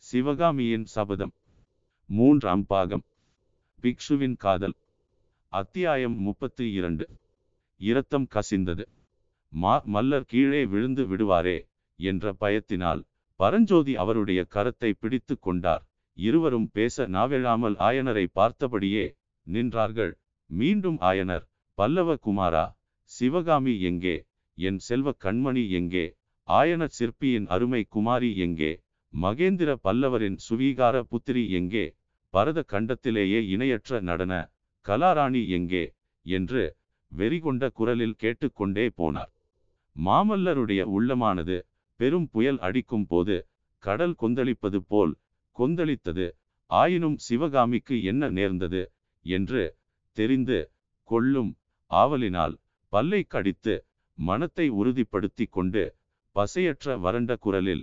சிவகாமியின் சபதம். 3ஆம் பாகம். பிக்ஷுவின் காதல். அத்தியாயம் 32. இரத்தம் கசிந்தது. மல்லர் கீழே விழுந்து விடுவாரே என்ற பயத்தினால் பரஞ்சோதி அவருடைய கரத்தை பிடித்து கொண்டார். இருவரும் பேச நாவெழாமல் ஆயனரை பார்த்தபடியே நின்றார்கள். மீண்டும் ஆயனர், பல்லவ குமாரா, சிவகாமி எங்கே? என் செல்வ கண்மணி எங்கே? ஆயன சிற்பியின் அருமை குமாரி எங்கே? மகேந்திர பல்லவரின் சுவீகார புத்திரி எங்கே? பரத கண்டத்திலேயே இணையற்ற நடன கலாராணி எங்கே? என்று வெறிகொண்ட குரலில் கேட்டுக்கொண்டே போனார். மாமல்லருடைய உள்ளமானது பெரும் புயல் அடிக்கும் போது கடல் கொந்தளிப்பது போல் கொந்தளித்தது. ஆயினும் சிவகாமிக்கு என்ன நேர்ந்தது என்று தெரிந்து கொள்ளும் ஆவலினால் பல்லை கடித்து மனத்தை உறுதிப்படுத்தி கொண்டு பசையற்ற வறண்ட குரலில்,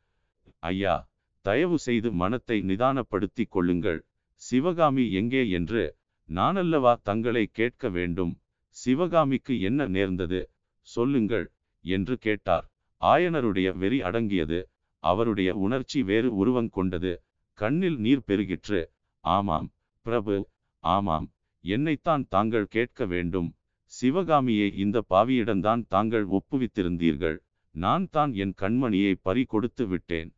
ஐயா, தயவு செய்து மனத்தை நிதானப்படுத்தி கொள்ளுங்கள். சிவகாமி எங்கே என்று நானல்லவா தங்களை கேட்க வேண்டும். சிவகாமிக்கு என்ன நேர்ந்தது சொல்லுங்கள் என்று கேட்டார். ஆயனருடைய வெறி அடங்கியது. அவருடைய உணர்ச்சி வேறு உருவங்கொண்டது. கண்ணில் நீர் பெருகிற்று. ஆமாம் பிரபு, ஆமாம், என்னைத்தான் தாங்கள் கேட்க வேண்டும். சிவகாமியை இந்த பாவியிடம்தான் தாங்கள் ஒப்புவித்திருந்தீர்கள். நான் தான் என் கண்மணியை பறி கொடுத்து விட்டேன்.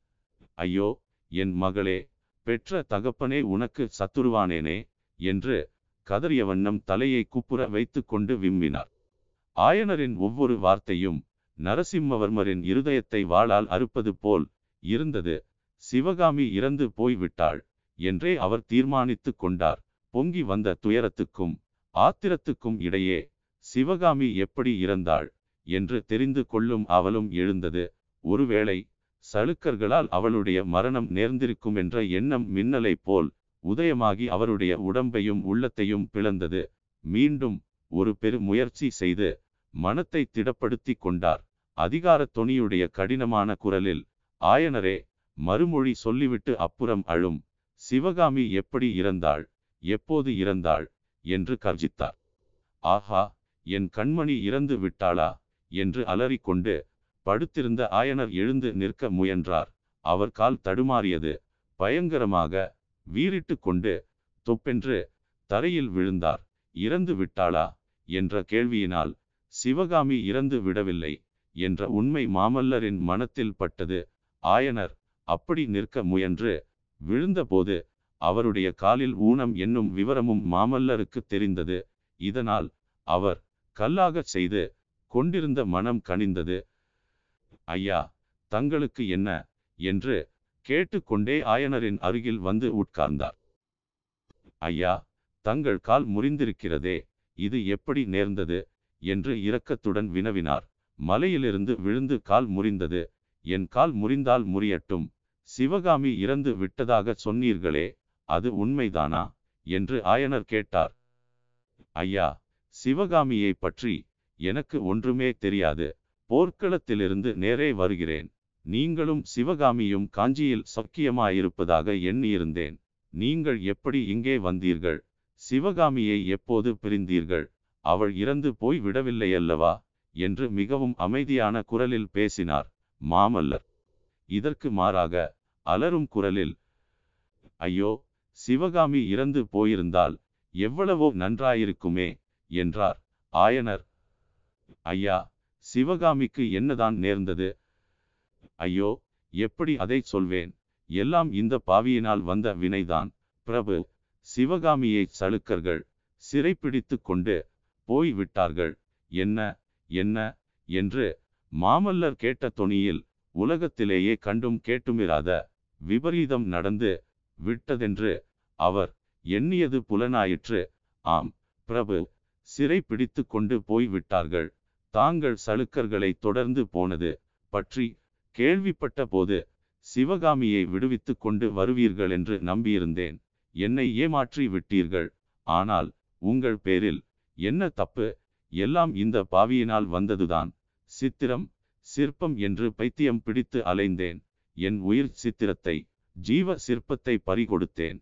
ஐயோ என் மகளே, பெற்ற தகப்பனே உனக்கு சத்துருவானேனே என்று கதறிய வண்ணம் தலையை குப்புற வைத்து கொண்டு விம்மினார். ஆயனரின் ஒவ்வொரு வார்த்தையும் நரசிம்மவர்மரின் இருதயத்தை வாளால் அறுப்பது போல் இருந்தது. சிவகாமி இறந்து போய்விட்டாள் என்றே அவர் தீர்மானித்து கொண்டார். பொங்கி வந்த துயரத்துக்கும் ஆத்திரத்துக்கும் இடையே சிவகாமி எப்படி இறந்தாள் என்று தெரிந்து கொள்ளும் அவலும் எழுந்தது. ஒருவேளை சளுக்கர்களால் அவளுடைய மரணம் நேர்ந்திருக்கும் என்ற எண்ணம் மின்னலை போல் உதயமாகி அவருடைய உடம்பையும் உள்ளத்தையும் பிளந்தது. மீண்டும் ஒரு பெரு முயற்சி செய்து மனத்தை திடப்படுத்தி கொண்டார். அதிகார தொனியுடைய கடினமான குரலில், ஆயனரே, மறுமொழி சொல்லிவிட்டு அப்புறம் அழும். சிவகாமி எப்படி இறந்தாள், எப்போது இறந்தாள் என்று கர்ஜித்தார். ஆஹா, என் கண்மணி இறந்து விட்டாளா என்று அலறிக்கொண்டு படுத்திருந்த ஆயனர் எழுந்து நிற்க முயன்றார். அவர் கால் தடுமாறியது. பயங்கரமாக வீறிட்டு கொண்டு தொப்பென்று தரையில் விழுந்தார். இறந்து விட்டாளா என்ற கேள்வியினால் சிவகாமி இறந்து விடவில்லை என்ற உண்மை மாமல்லரின் மனத்தில் பட்டது. ஆயனர் அப்படி நிற்க முயன்று விழுந்தபோது அவருடைய காலில் ஊனம் என்னும் விவரமும் மாமல்லருக்கு தெரிந்தது. இதனால் அவர் கல்லாகச் செய்து கொண்டிருந்த மனம் கனிந்தது. ஐயா, தங்களுக்கு என்ன என்று கேட்டுக்கொண்டே ஆயனரின் அருகில் வந்து உட்கார்ந்தார். ஐயா, தங்கள் கால் முறிந்திருக்கிறதே, இது எப்படி நேர்ந்தது என்று இரக்கத்துடன் வினவினார். மலையிலிருந்து விழுந்து கால் முறிந்தது. என் கால் முறிந்தால் முறியட்டும். சிவகாமி இறந்து விட்டதாக சொன்னீர்களே, அது உண்மைதானா என்று ஆயனர் கேட்டார். ஐயா, சிவகாமியை பற்றி எனக்கு ஒன்றுமே தெரியாது. போர்க்களத்திலிருந்து நேரே வருகிறேன். நீங்களும் சிவகாமியும் காஞ்சியில் சக்கியமாயிருப்பதாக எண்ணியிருந்தேன். நீங்கள் எப்படி இங்கே வந்தீர்கள்? சிவகாமியை எப்போது பிரிந்தீர்கள்? அவள் இறந்து போய் விடவில்லையல்லவா என்று மிகவும் அமைதியான குரலில் பேசினார் மாமல்லர். இதற்கு மாறாக அலறும் குரலில், ஐயோ, சிவகாமி இறந்து போயிருந்தால் எவ்வளவோ நன்றாயிருக்குமே என்றார் ஆயனர். ஐயா, சிவகாமிக்கு என்னதான் நேர்ந்தது? ஐயோ, எப்படி அதை சொல்வேன்? எல்லாம் இந்த பாவியினால் வந்த வினைதான் பிரபு. சிவகாமியை சளுக்கர்கள் சிறைப்பிடித்து கொண்டு போய் விட்டார்கள். என்ன என்ன என்று மாமல்லர் கேட்ட தொனியில் உலகத்திலேயே கண்டும் கேட்டுமிராத விபரீதம் நடந்து விட்டதென்று அவர் எண்ணியது புலனாயிற்று. ஆம் பிரபு, சிறை பிடித்து கொண்டு போய் விட்டார்கள். தாங்கள் சளுக்கர்களை தொடர்ந்து போனது பற்றி கேள்விப்பட்ட போது சிவகாமியை விடுவித்து கொண்டு வருவீர்கள் என்று நம்பியிருந்தேன். என்னை ஏமாற்றி விட்டீர்கள். ஆனால் உங்கள் பேரில் என்ன தப்பு? எல்லாம் இந்த பாவியினால் வந்ததுதான். சித்திரம் சிற்பம் என்று பைத்தியம் பிடித்து அலைந்தேன். என் உயிர் சித்திரத்தை, ஜீவ சிற்பத்தை பறிகொடுத்தேன்.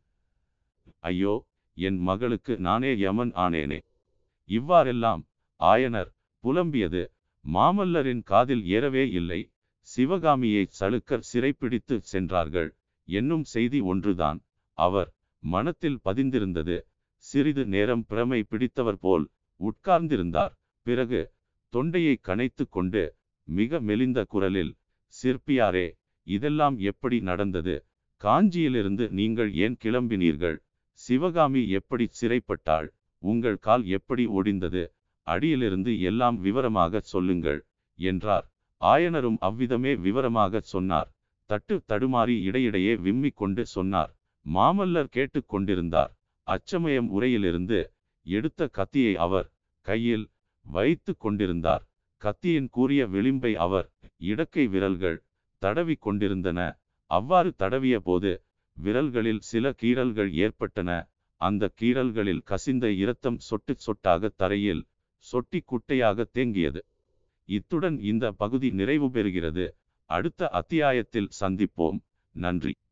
ஐயோ, என் மகளுக்கு நானே யமன் ஆனேனே. இவ்வாறெல்லாம் ஆயனர் புலம்பியது மாமல்லரின் காதில் ஏறவே இல்லை. சிவகாமியை சளுக்கர் சிறைப்பிடித்து சென்றார்கள் என்னும் செய்தி ஒன்றுதான் அவர் மனத்தில் பதிந்திருந்தது. சிறிது நேரம் பிரமை பிடித்தவர் போல் உட்கார்ந்திருந்தார். பிறகு தொண்டையை கனைத்து கொண்டு மிக மெலிந்த குரலில், சிற்பியாரே, இதெல்லாம் எப்படி நடந்தது? காஞ்சியிலிருந்து நீங்கள் ஏன் கிளம்பினீர்கள்? சிவகாமி எப்படி சிறைப்பட்டாள்? உங்கள் கால் எப்படி ஒடிந்தது? அடியிலிருந்து எல்லாம் விவரமாக சொல்லுங்கள் என்றார். ஆயனரும் அவ்விதமே விவரமாக சொன்னார். தட்டு தடுமாறி இடையிடையே விம்மிக் கொண்டு சொன்னார். மாமல்லர் கேட்டு கொண்டிருந்தார். அச்சமயம் உரையிலிருந்து எடுத்த கத்தியை அவர் கையில் வைத்து கொண்டிருந்தார். கத்தியின் கூரிய விளிம்பை அவர் இடக்கை விரல்கள் தடவி கொண்டிருந்தன. அவ்வாறு தடவிய போது விரல்களில் சில கீறல்கள் ஏற்பட்டன. அந்த கீறல்களில் கசிந்த இரத்தம் சொட்டு சொட்டாக தரையில் சொட்டி குட்டையாக தேங்கியது. இத்துடன் இந்த பகுதி நிறைவு பெறுகிறது. அடுத்த அத்தியாயத்தில் சந்திப்போம். நன்றி.